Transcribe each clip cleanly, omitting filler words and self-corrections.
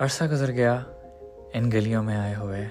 अरसा गुजर गया इन गलियों में आए हुए,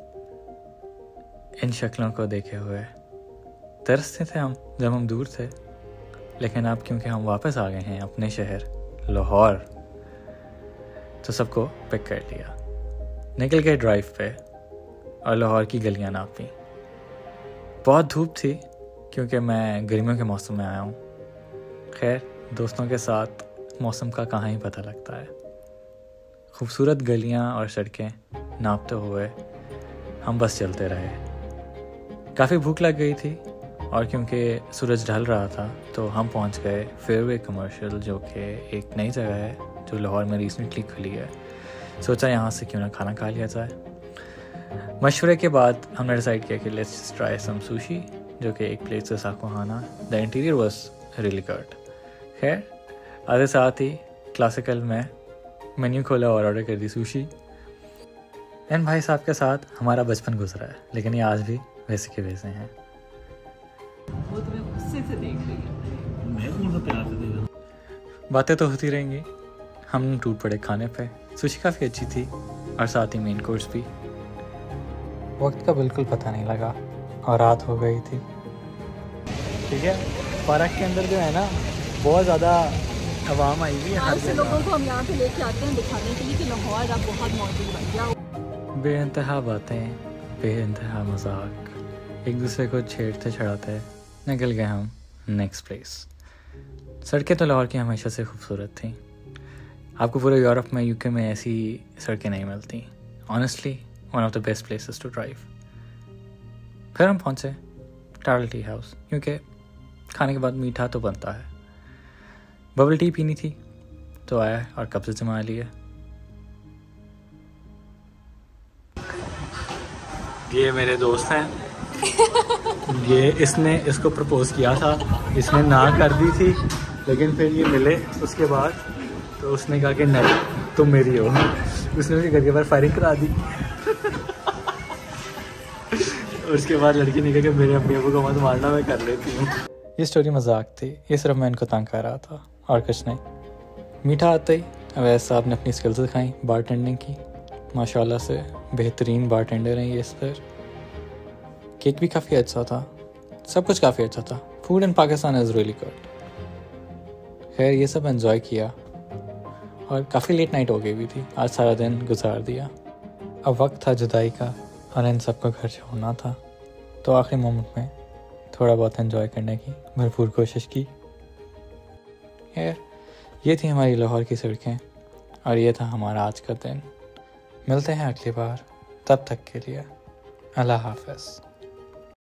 इन शक्लों को देखे हुए। तरसते थे हम जब हम दूर थे, लेकिन अब क्योंकि हम वापस आ गए हैं अपने शहर लाहौर, तो सबको पिक कर लिया। निकल गए ड्राइव पे और लाहौर की गलियां नापी। बहुत धूप थी क्योंकि मैं गर्मियों के मौसम में आया हूँ। खैर, दोस्तों के साथ मौसम का कहाँ ही पता लगता है। खूबसूरत गलियां और सड़कें नापते हुए हम बस चलते रहे। काफ़ी भूख लग गई थी और क्योंकि सूरज ढल रहा था तो हम पहुंच गए फेयरवे कमर्शियल, जो कि एक नई जगह है जो लाहौर में रिसेंटली खुली है। सोचा यहाँ से क्यों ना खाना खा लिया जाए। मशवरे के बाद हमने डिसाइड किया कि लेट्स ट्राई सम सुशी, जो कि एक प्लेट से साकोहाना। The interior was really good. खैर, आधे साथ ही क्लासिकल में मेन्यू खोला और ऑर्डर कर दी सुशी। इन भाई साहब के साथ हमारा बचपन गुजरा है, लेकिन ये आज भी वैसे के वैसे हैं। वो तुम्हें गुस्से से देख रही है। मैं कौन सा प्यार से देख रहा हूँ। बातें तो होती रहेंगी। हम टूट पड़े खाने पे। सुशी काफ़ी अच्छी थी और साथ ही मेन कोर्स भी। वक्त का बिल्कुल पता नहीं लगा और रात हो गई थी। ठीक है, पार्क के अंदर जो है ना, बहुत ज़्यादा आवाम आई हुई है। आज से लोगों को हम यहाँ पे लेके आते हैं दिखाने के लिए कि लाहौर अब बहुत मौजूद बन गया। बेइंतहा बातें, बेइंतहा मजाक, एक दूसरे को छेड़ते छड़ाते निकल गए हम नेक्स्ट प्लेस। सड़कें तो लाहौर की हमेशा से खूबसूरत थी। आपको पूरे यूरोप में, यूके में ऐसी सड़कें नहीं मिलती। Honestly one of the best places to drive. फिर हम पहुँचे टारल टी हाउस, क्योंकि खाने के बाद मीठा तो बनता है। बबल टी पीनी थी तो आया और कप से जमा लिया। ये मेरे दोस्त हैं। ये इसने इसको प्रपोज किया था, इसने ना कर दी थी, लेकिन फिर ये मिले उसके बाद तो उसने कहा कि नहीं तुम मेरी हो। उसने उसके घर के बाहर फायरिंग करा दी। उसके बाद लड़की ने कहा कि मेरे अपने अबू को मत मारना, मैं कर लेती हूँ। ये स्टोरी मजाक थी, ये सिर्फ मैं इनको तंग कर रहा था और कुछ नहीं। मीठा आते ही अवैस साहब ने अपनी स्किल्स दिखाई बारटेंडिंग की। माशाल्लाह से बेहतरीन बारटेंडर हैं ये सर। केक भी काफ़ी अच्छा था, सब कुछ काफ़ी अच्छा था। Food in Pakistan is really good. खैर, ये सब एंजॉय किया और काफ़ी लेट नाइट हो गई भी थी। आज सारा दिन गुजार दिया। अब वक्त था जुदाई का और इन सबको घर छोड़ना था, तो आखिरी मोमेंट में थोड़ा बहुत एंजॉय करने की भरपूर कोशिश की। खैर, ये थी हमारी लाहौर की सड़कें और ये था हमारा आज का दिन। मिलते हैं अगली बार, तब तक के लिए अल्लाह हाफ़िज़।